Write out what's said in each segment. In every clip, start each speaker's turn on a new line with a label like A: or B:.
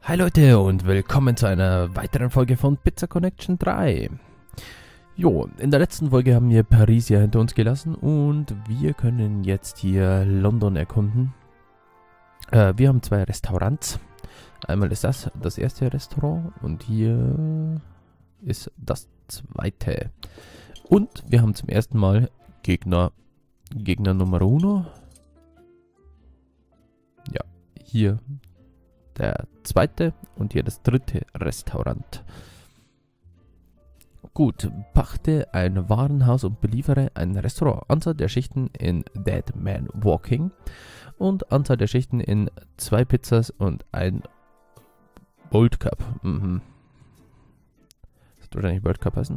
A: Hi Leute und willkommen zu einer weiteren Folge von Pizza Connection 3. Jo, in der letzten Folge haben wir Paris ja hinter uns gelassen und wir können jetzt hier London erkunden. Wir haben zwei Restaurants. Einmal ist das erste Restaurant und hier ist das zweite. Und wir haben zum ersten Mal Gegner Nummer 1. Ja, hier der zweite und hier das dritte Restaurant. Gut, pachte ein Warenhaus und beliefere ein Restaurant. Anzahl der Schichten in Dead Man Walking und Anzahl der Schichten in 2 Pizzas und ein Bold Cup. Das wird wahrscheinlich Bold Cup heißen.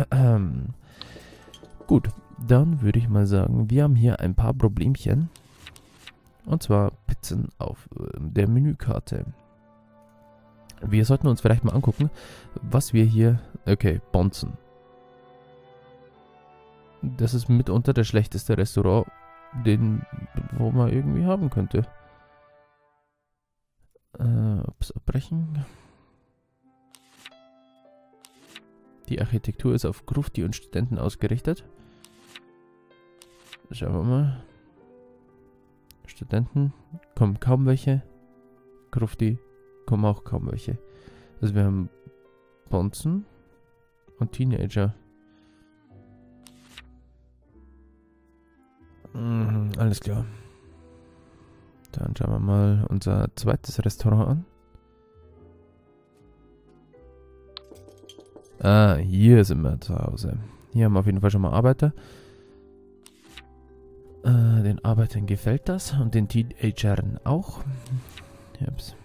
A: Gut, dann würde ich mal sagen, wir haben hier ein paar Problemchen. Und zwar Pizzen auf der Menükarte. Wir sollten uns vielleicht mal angucken, was wir hier... Okay, Bonzen. Das ist mitunter das schlechteste Restaurant, wo man irgendwie haben könnte. Abbrechen. Die Architektur ist auf Grufti und Studenten ausgerichtet. Schauen wir mal. Studenten kommen kaum welche. Grufti kommen auch kaum welche. Also wir haben Bonzen und Teenager. Alles klar. Dann schauen wir mal unser zweites Restaurant an. Hier sind wir zu Hause. Hier haben wir auf jeden Fall schon mal Arbeiter. Den Arbeitern gefällt das und den Teenagern auch. Ups.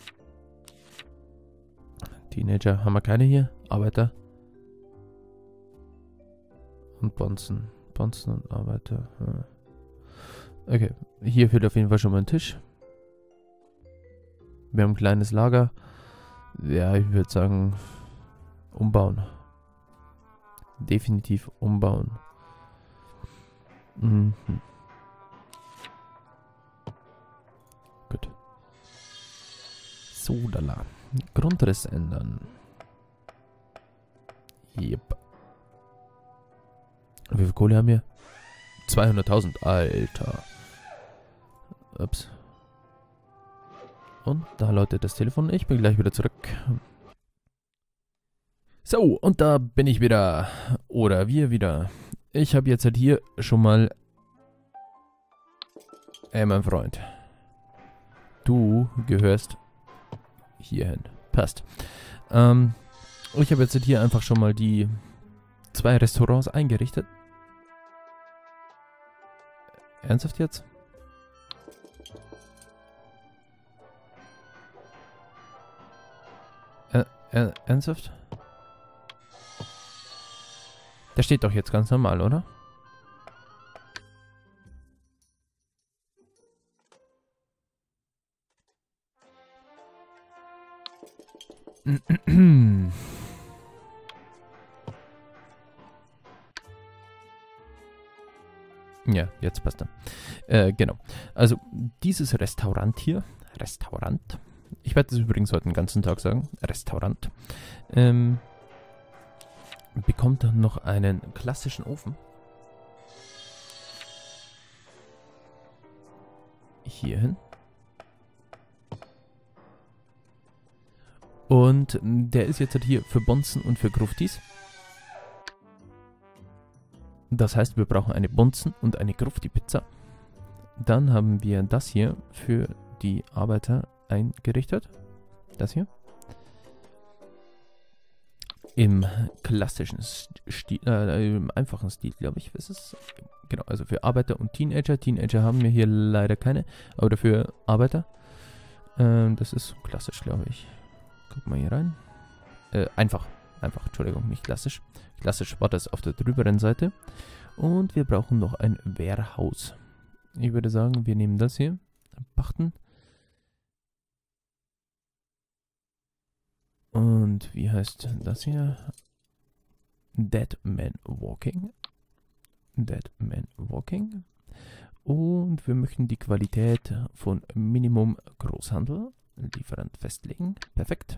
A: Teenager haben wir keine hier. Arbeiter. Und Bonzen. Bonzen und Arbeiter. Okay, hier fehlt auf jeden Fall schon mal ein Tisch. Wir haben ein kleines Lager. Ja, ich würde sagen, umbauen. Definitiv umbauen. Gut. So, lala. Grundriss ändern. Yep. Wie viel Kohle haben wir? 200.000. Alter. Ups. Und da läutet das Telefon. Ich bin gleich wieder zurück. So, und da bin ich wieder. Oder wir wieder. Ich habe jetzt halt hier schon mal... Ey, mein Freund. Du gehörst hierhin. Passt. Ich habe jetzt halt hier einfach schon mal die 2 Restaurants eingerichtet. Ernsthaft jetzt? Ernsthaft? Der steht doch jetzt ganz normal, oder? Ja, jetzt passt er. Genau. Also, dieses Restaurant hier, ich werde das übrigens heute den ganzen Tag sagen, Restaurant, bekommt dann noch einen klassischen Ofen. Hierhin. Und der ist jetzt halt hier für Bonzen und für Gruftis. Das heißt, wir brauchen eine Bonzen und eine Grufti-Pizza. Dann haben wir das hier für die Arbeiter eingerichtet. Das hier. Im klassischen Stil, im einfachen Stil, glaube ich, ist es. Genau, also für Arbeiter und Teenager. Teenager haben wir hier leider keine, aber dafür Arbeiter. Das ist klassisch, glaube ich. Guck mal hier rein. Einfach, Entschuldigung, nicht klassisch. Klassisch war das auf der drüberen Seite. Und wir brauchen noch ein Warehouse. Ich würde sagen, wir nehmen das hier. Pachten. Und wie heißt das hier? Dead Man Walking. Dead Man Walking. Und wir möchten die Qualität von Minimum Großhandel Lieferant festlegen. Perfekt.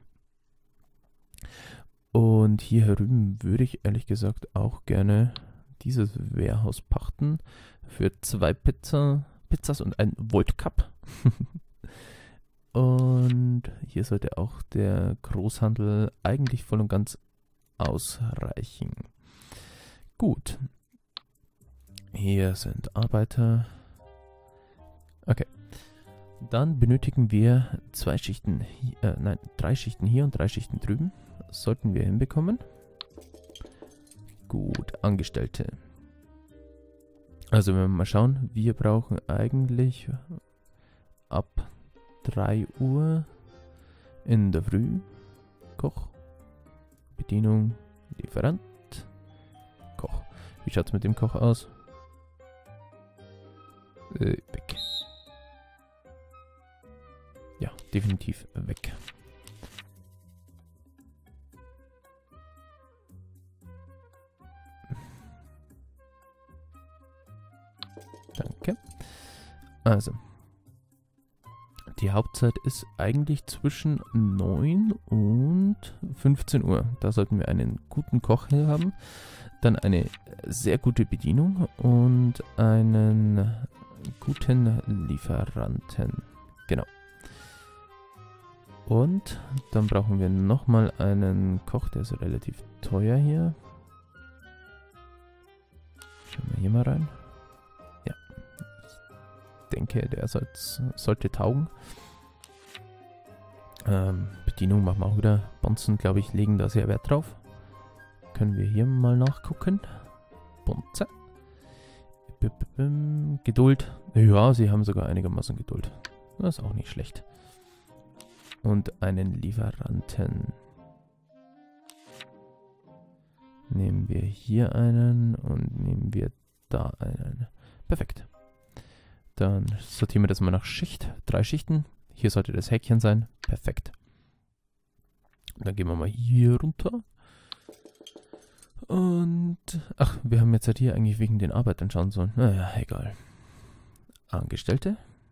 A: Und hier herüben würde ich ehrlich gesagt auch gerne dieses Warehouse pachten für 2 Pizzas und ein Volt Cup. Und hier sollte auch der Großhandel eigentlich voll und ganz ausreichen. Gut. Hier sind Arbeiter. Okay. Dann benötigen wir 3 Schichten hier und 3 Schichten drüben. Das sollten wir hinbekommen. Gut, Angestellte. Also wenn wir mal schauen, wir brauchen eigentlich ab 3 Uhr in der Früh Koch, Bedienung, Lieferant, Koch. Wie schaut es mit dem Koch aus? Weg. Ja, definitiv weg. Danke. Also, die Hauptzeit ist eigentlich zwischen 9 und 15 Uhr. Da sollten wir einen guten Koch hier haben, dann eine sehr gute Bedienung und einen guten Lieferanten. Genau. Und dann brauchen wir nochmal einen Koch, der ist relativ teuer hier. Schauen wir hier mal rein. Ja, ich denke, der sollte taugen. Bedienung machen wir auch wieder. Bonzen, glaube ich, legen da sehr Wert drauf. Können wir hier mal nachgucken. Bonze. Geduld. Ja, sie haben sogar einigermaßen Geduld. Das ist auch nicht schlecht. Und einen Lieferanten. Nehmen wir hier einen und nehmen wir da einen. Perfekt. Dann sortieren wir das mal nach Schicht. 3 Schichten. Hier sollte das Häkchen sein. Perfekt. Dann gehen wir mal hier runter. Und, ach, wir haben jetzt halt hier eigentlich wegen den Arbeitern schauen sollen. Naja, egal. Angestellte.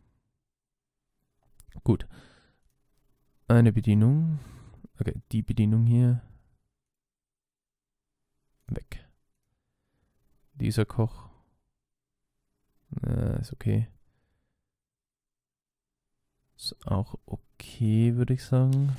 A: Gut. Eine Bedienung. Okay, die Bedienung hier. Weg. Dieser Koch. Ist okay. Ist auch okay, würde ich sagen.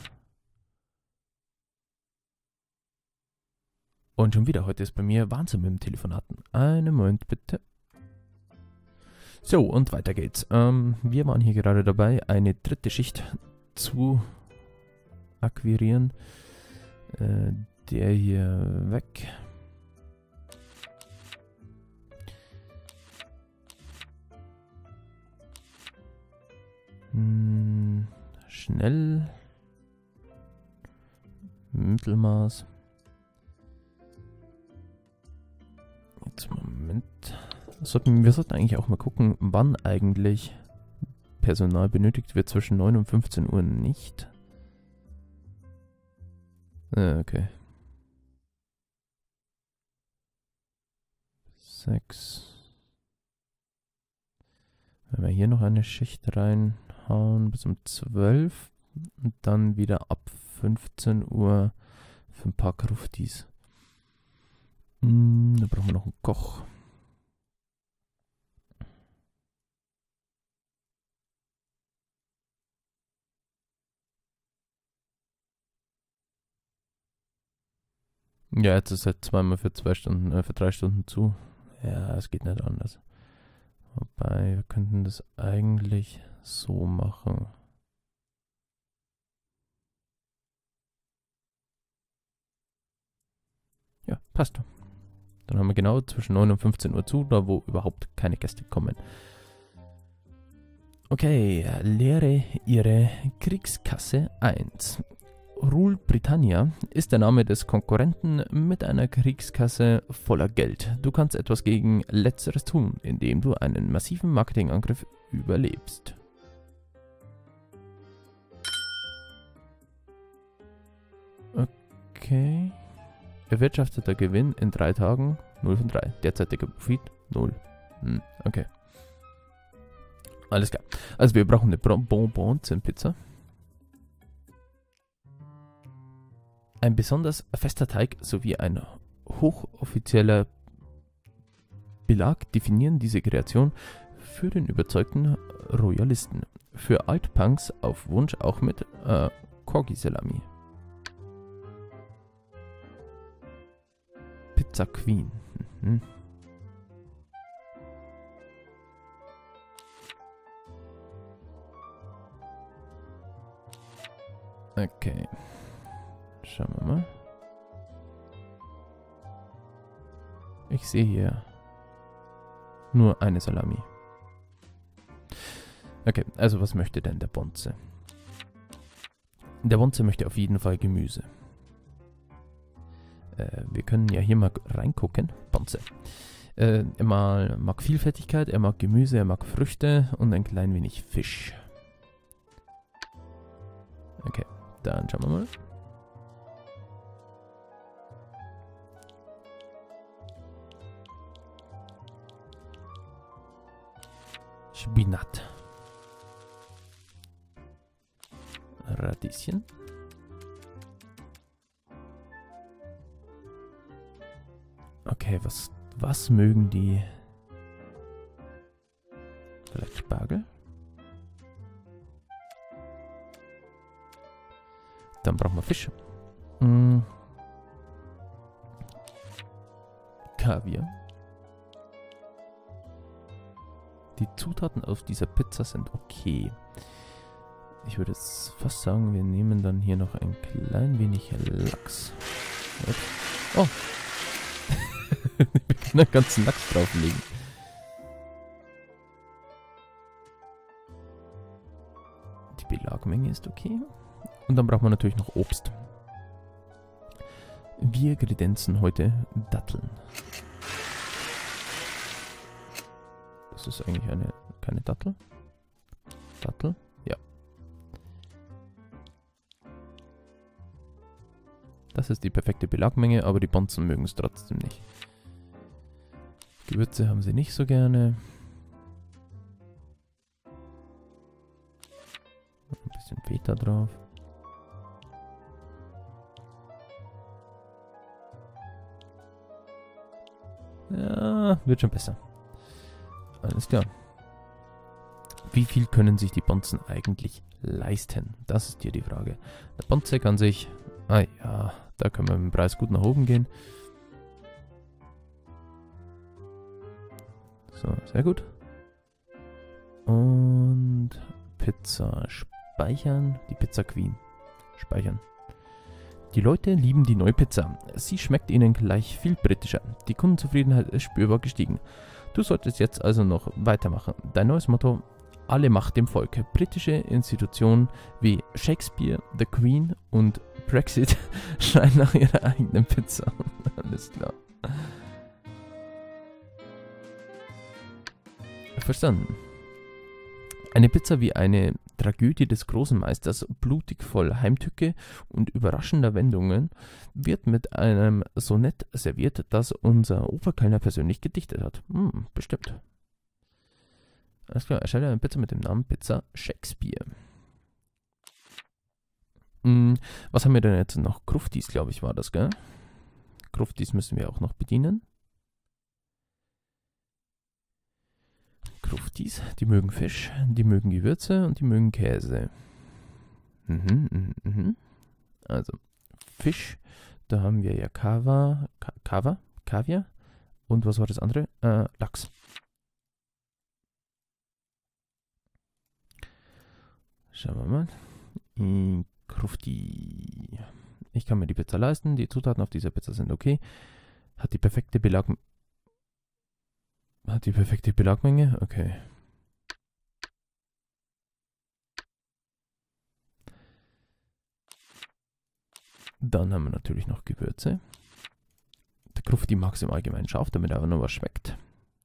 A: Und schon wieder, heute ist bei mir Wahnsinn mit dem Telefonaten. Einen Moment bitte. So, und weiter geht's. Wir waren hier gerade dabei, eine 3. Schicht zu akquirieren. Der hier weg. Schnell. Mittelmaß. Jetzt Moment. Wir sollten eigentlich auch mal gucken, wann eigentlich Personal benötigt wird. Zwischen 9 und 15 Uhr nicht. Okay. 6. Wenn wir hier noch eine Schicht reinhauen bis um 12 und dann wieder ab 15 Uhr für ein paar Kruftis. Da brauchen wir noch einen Koch. Ja, jetzt ist halt zweimal für 2 Stunden, für 3 Stunden zu. Ja, es geht nicht anders. Wobei, wir könnten das eigentlich so machen. Ja, passt. Dann haben wir genau zwischen 9 und 15 Uhr zu, da wo überhaupt keine Gäste kommen. Okay, leere Ihre Kriegskasse 1. Rule Britannia ist der Name des Konkurrenten mit einer Kriegskasse voller Geld. Du kannst etwas gegen Letzteres tun, indem du einen massiven Marketingangriff überlebst. Okay. Erwirtschafteter Gewinn in 3 Tagen 0 von 3. Derzeitiger Profit 0. Okay. Alles klar. Also wir brauchen eine Bonbons in Pizza. Ein besonders fester Teig sowie ein hochoffizieller Belag definieren diese Kreation für den überzeugten Royalisten. Für Altpunks auf Wunsch auch mit Corgi-Salami. Pizza Queen. Mhm. Okay. Schauen wir mal. Ich sehe hier nur eine Salami. Okay, also was möchte denn der Bonze? Der Bonze möchte auf jeden Fall Gemüse. Wir können ja hier mal reingucken. Bonze. Er mag Vielfältigkeit, er mag Gemüse, er mag Früchte und ein klein wenig Fisch. Okay, dann schauen wir mal. Spinat. Radieschen. Okay, was mögen die? Vielleicht Spargel? Dann brauchen wir Fisch. Kaviar. Die Zutaten auf dieser Pizza sind okay. Ich würde jetzt fast sagen, wir nehmen dann hier noch ein klein wenig Lachs. Oh! Wir können einen ganzen Lachs drauflegen. Die Belagmenge ist okay. Und dann brauchen wir natürlich noch Obst. Wir kredenzen heute Datteln. Das ist eigentlich keine Dattel. Dattel? Ja. Das ist die perfekte Belagmenge, aber die Bonzen mögen es trotzdem nicht. Gewürze haben sie nicht so gerne. Ein bisschen Feta drauf. Ja, wird schon besser. Alles klar. Wie viel können sich die Bonzen eigentlich leisten? Das ist hier die Frage. Der Bonze kann sich... Ah ja, da können wir mit dem Preis gut nach oben gehen. So, sehr gut. Und Pizza speichern. Die Pizza Queen. Speichern. Die Leute lieben die neue Pizza. Sie schmeckt ihnen gleich viel britischer. Die Kundenzufriedenheit ist spürbar gestiegen. Du solltest jetzt also noch weitermachen. Dein neues Motto: Alle Macht dem Volk. Britische Institutionen wie Shakespeare, The Queen und Brexit schreien nach ihrer eigenen Pizza. Alles klar. Verstanden. Eine Pizza wie eine Tragödie des großen Meisters, blutig voll Heimtücke und überraschender Wendungen, wird mit einem Sonett serviert, das unser Oberkellner persönlich gedichtet hat. Bestimmt. Alles klar, erstelle eine Pizza mit dem Namen Pizza Shakespeare. Was haben wir denn jetzt noch? Kruftis, glaube ich, war das, gell? Kruftis müssen wir auch noch bedienen. Kruftis, die mögen Fisch, die mögen Gewürze und die mögen Käse. Also, Fisch, da haben wir ja Kaviar. Und was war das andere? Lachs. Schauen wir mal. Krufti. Ich kann mir die Pizza leisten, die Zutaten auf dieser Pizza sind okay. Hat die perfekte Belagmenge? Okay. Dann haben wir natürlich noch Gewürze. Der Krufti mag es im Allgemeinen scharf, damit aber noch was schmeckt.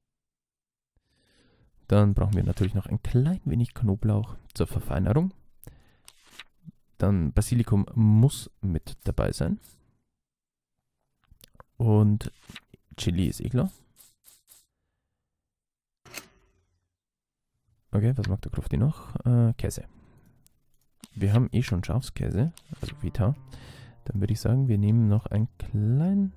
A: Dann brauchen wir natürlich noch ein klein wenig Knoblauch zur Verfeinerung. Dann Basilikum muss mit dabei sein. Und Chili ist eh klar. Okay, was mag der Krufti noch? Käse. Wir haben eh schon Schafskäse, also Vita. Dann würde ich sagen, wir nehmen noch ein klein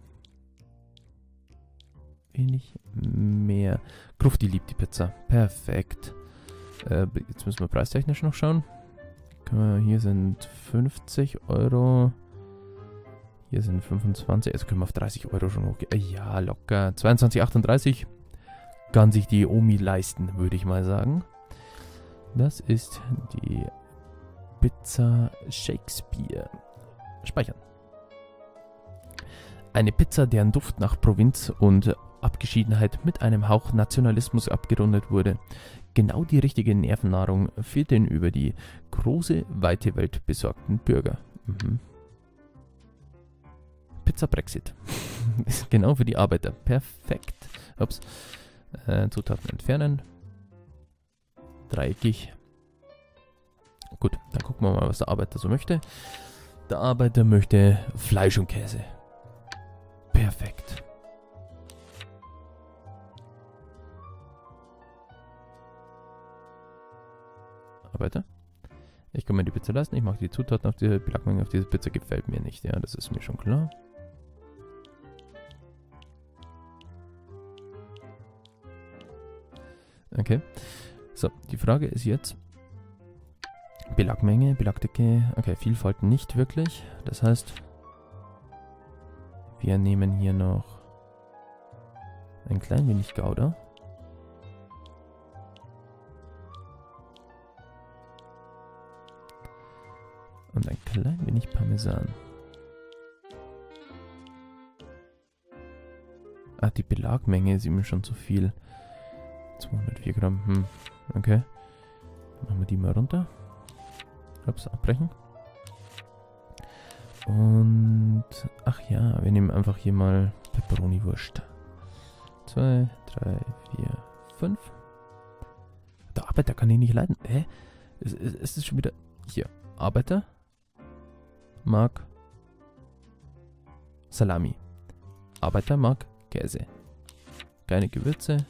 A: wenig mehr. Grufti liebt die Pizza. Perfekt. Jetzt müssen wir preistechnisch noch schauen. Hier sind 50 Euro. Hier sind 25. Also können wir auf 30 Euro schon hochgehen. Ja, locker. 22,38 kann sich die Omi leisten, würde ich mal sagen. Das ist die Pizza Shakespeare. Speichern. Eine Pizza, deren Duft nach Provinz und Abgeschiedenheit mit einem Hauch Nationalismus abgerundet wurde. Genau die richtige Nervennahrung für den über die große, weite Welt besorgten Bürger. Pizza Brexit. Ist genau für die Arbeiter. Perfekt. Ups. Zutaten entfernen. Dreieckig. Gut, dann gucken wir mal, was der Arbeiter so möchte. Der Arbeiter möchte Fleisch und Käse. Perfekt. Arbeiter? Ich kann mir die Pizza leisten. Ich mache die Zutaten auf diese Belagmenge auf diese Pizza. Gefällt mir nicht. Ja, das ist mir schon klar. Okay. So, die Frage ist jetzt. Belagmenge, Belagdecke. Okay, Vielfalt nicht wirklich. Das heißt, wir nehmen hier noch ein klein wenig Gouda. Und ein klein wenig Parmesan. Ah, die Belagmenge ist immer schon zu viel. 204 Gramm. Okay. Dann machen wir die mal runter. Ups, abbrechen. Und... Ach ja, wir nehmen einfach hier mal Pepperoni-Wurst. 2, 3, 4, 5. Der Arbeiter kann ich nicht leiden. Hä? Es ist schon wieder... Hier. Arbeiter mag Salami. Arbeiter mag Käse. Keine Gewürze.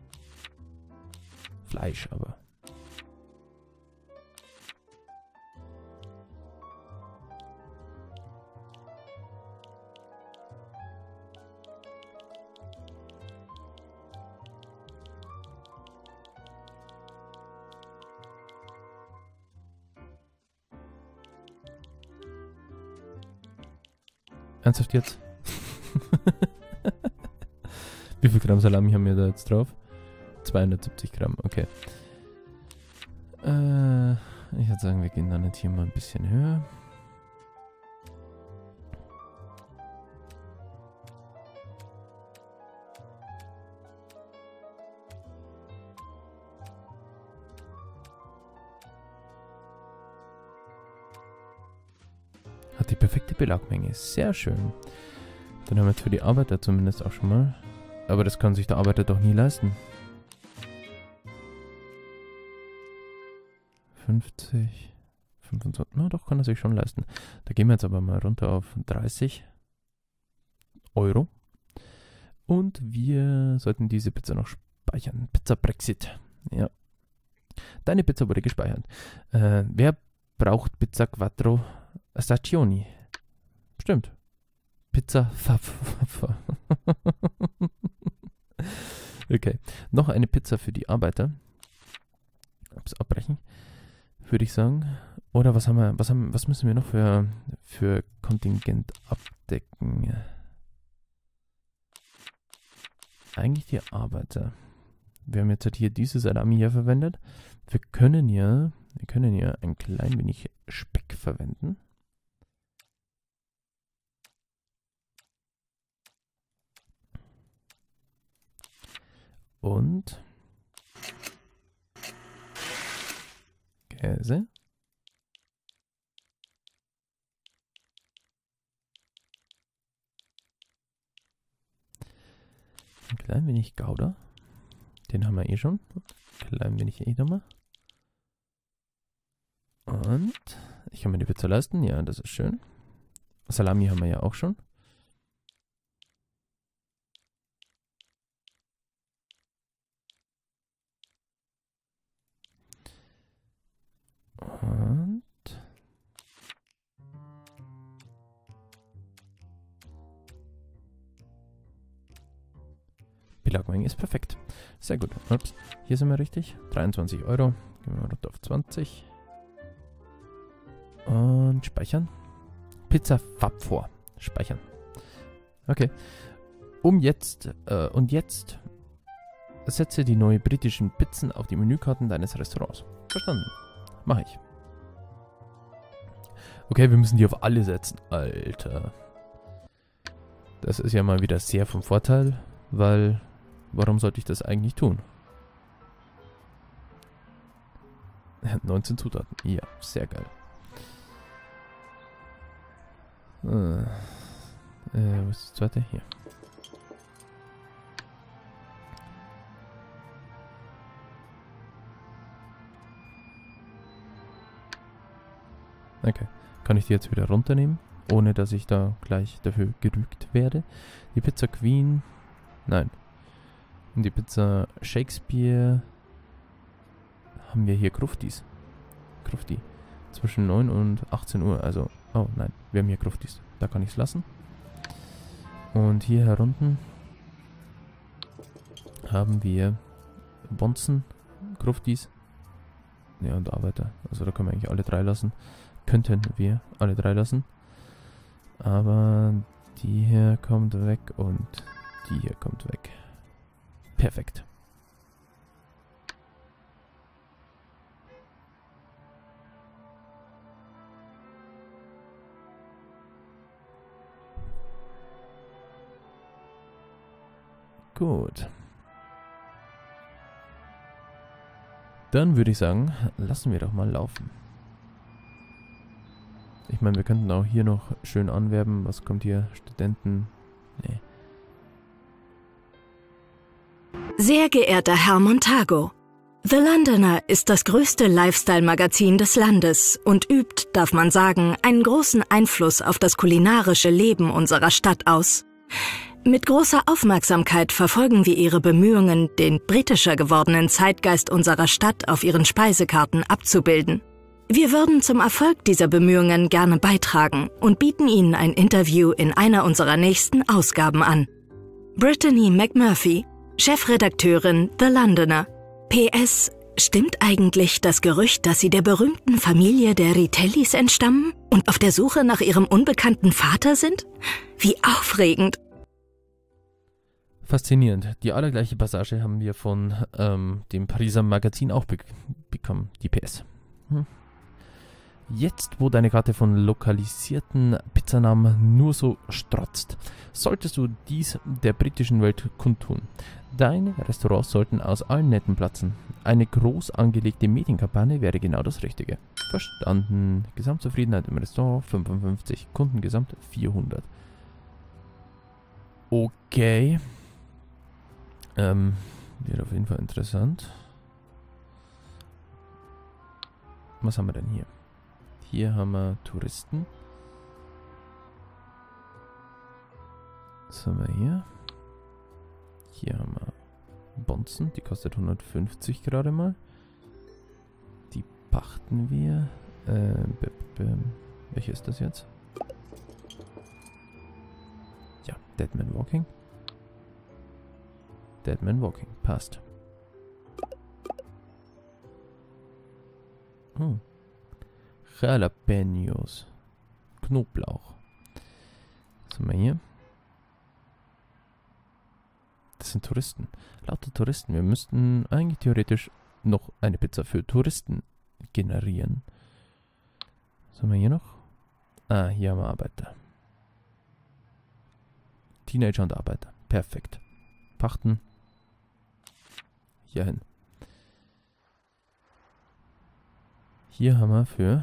A: Fleisch aber. Ernsthaft jetzt? Wie viel Gramm Salami haben wir da jetzt drauf? 270 Gramm, okay. Ich würde sagen, wir gehen dann jetzt hier mal ein bisschen höher. Hat die perfekte Belagmenge. Sehr schön. Dann haben wir jetzt für die Arbeiter zumindest auch schon mal. Aber das kann sich der Arbeiter doch nie leisten. 50, 25, na doch, kann er sich schon leisten. Da gehen wir jetzt aber mal runter auf 30 Euro. Und wir sollten diese Pizza noch speichern. Pizza Brexit. Ja. Deine Pizza wurde gespeichert. Wer braucht Pizza Quattro Stagioni? Stimmt. Pizza Okay. Noch eine Pizza für die Arbeiter. Ups, abbrechen. Würde ich sagen. Oder was haben wir, was müssen wir noch für Kontingent abdecken? Eigentlich die Arbeiter. Wir haben jetzt halt hier diese Salami hier verwendet. Wir können ja ein klein wenig Speck verwenden. Und Käse. Ein klein wenig Gouda. Den haben wir eh schon. Ein klein wenig Edamer. Und ich kann mir die Pizza leisten. Ja, das ist schön. Salami haben wir ja auch schon. Und Belagmenge ist perfekt. Sehr gut. Ups. Hier sind wir richtig. 23 Euro. Gehen wir runter auf 20. Und speichern. Pizza Fab vor. Speichern. Okay. Und jetzt setze die neuen britischen Pizzen auf die Menükarten deines Restaurants. Verstanden. Mach ich. Okay, wir müssen die auf alle setzen. Alter. Das ist ja mal wieder sehr vom Vorteil, weil warum sollte ich das eigentlich tun? 19 Zutaten. Ja, sehr geil. Was ist das zweite? Hier. Okay. Kann ich die jetzt wieder runternehmen, ohne dass ich da gleich dafür gerügt werde? Die Pizza Queen. Nein. Und die Pizza Shakespeare haben wir hier Gruftis. Grufti. Zwischen 9 und 18 Uhr. Also, oh nein, wir haben hier Gruftis. Da kann ich es lassen. Und hier herunten haben wir Bonzen, Gruftis. Ja, und Arbeiter. Also da können wir eigentlich alle drei lassen. Könnten wir alle drei lassen. Aber die hier kommt weg und die hier kommt weg. Perfekt. Gut. Dann würde ich sagen, lassen wir doch mal laufen. Ich meine, wir könnten auch hier noch schön anwerben. Was kommt hier? Studenten? Nee.
B: Sehr geehrter Herr Montago, The Londoner ist das größte Lifestyle-Magazin des Landes und übt, darf man sagen, einen großen Einfluss auf das kulinarische Leben unserer Stadt aus. Mit großer Aufmerksamkeit verfolgen wir Ihre Bemühungen, den britischer gewordenen Zeitgeist unserer Stadt auf Ihren Speisekarten abzubilden. Wir würden zum Erfolg dieser Bemühungen gerne beitragen und bieten Ihnen ein Interview in einer unserer nächsten Ausgaben an. Brittany McMurphy, Chefredakteurin The Londoner. PS, stimmt eigentlich das Gerücht, dass Sie der berühmten Familie der Ritellis entstammen und auf der Suche nach Ihrem unbekannten Vater sind? Wie aufregend!
A: Faszinierend. Die allergleiche Passage haben wir von dem Pariser Magazin auch bekommen. Die PS. Jetzt, wo deine Karte von lokalisierten Pizzanamen nur so strotzt, solltest du dies der britischen Welt kundtun. Deine Restaurants sollten aus allen Nähten platzen. Eine groß angelegte Medienkampagne wäre genau das Richtige. Verstanden. Gesamtzufriedenheit im Restaurant 55, Kunden gesamt 400. Okay. Wird auf jeden Fall interessant. Was haben wir denn hier? Hier haben wir Touristen. Was haben wir hier? Hier haben wir Bonzen, die kostet 150 gerade mal. Die pachten wir. Welche ist das jetzt? Ja, Deadman Walking. Deadman Walking, passt. Jalapenos. Knoblauch. Was haben wir hier? Das sind Touristen. Lauter Touristen. Wir müssten eigentlich theoretisch noch eine Pizza für Touristen generieren. Was haben wir hier noch? Ah, hier haben wir Arbeiter. Teenager und Arbeiter. Perfekt. Pachten. Hier hin. Hier haben wir für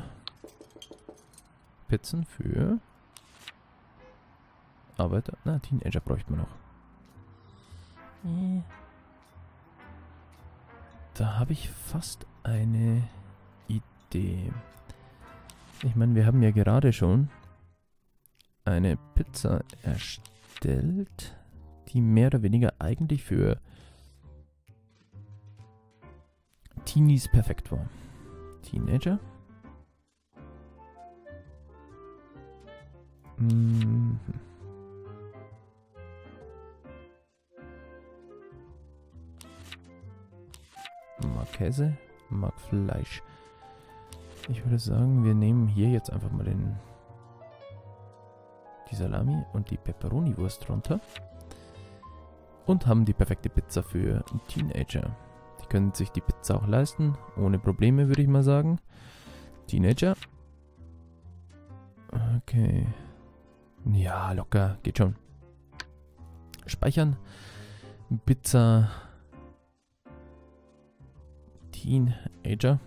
A: Pizzen für Arbeiter. Na, Teenager bräuchte man noch. Da habe ich fast eine Idee. Ich meine, wir haben ja gerade schon eine Pizza erstellt, die mehr oder weniger eigentlich für Teenies perfekt war. Teenager. mag Käse, mag Fleisch. Ich würde sagen, wir nehmen hier jetzt einfach mal die Salami und die Pepperoni-Wurst runter. Und haben die perfekte Pizza für Teenager. Die können sich die Pizza auch leisten, ohne Probleme, würde ich mal sagen. Teenager. Okay. Ja, locker, geht schon. Speichern. Pizza. Teenager.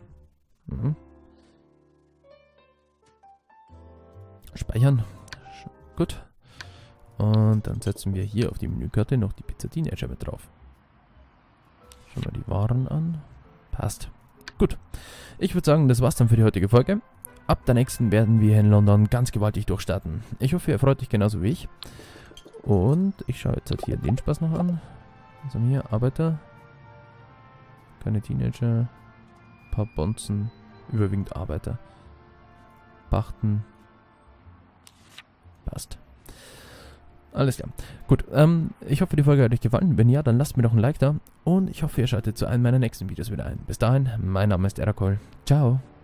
A: Speichern. Gut. Und dann setzen wir hier auf die Menükarte noch die Pizza Teenager mit drauf. Schauen wir die Waren an. Passt. Gut. Ich würde sagen, das war's dann für die heutige Folge. Ab der nächsten werden wir in London ganz gewaltig durchstarten. Ich hoffe, ihr freut euch genauso wie ich. Und ich schaue jetzt halt hier den Spaß noch an. Was haben wir hier? Arbeiter. Keine Teenager. Ein paar Bonzen. Überwiegend Arbeiter. Pachten. Passt. Alles klar. Gut, ich hoffe, die Folge hat euch gefallen. Wenn ja, dann lasst mir doch ein Like da. Und ich hoffe, ihr schaltet zu einem meiner nächsten Videos wieder ein. Bis dahin, mein Name ist Erakol. Ciao.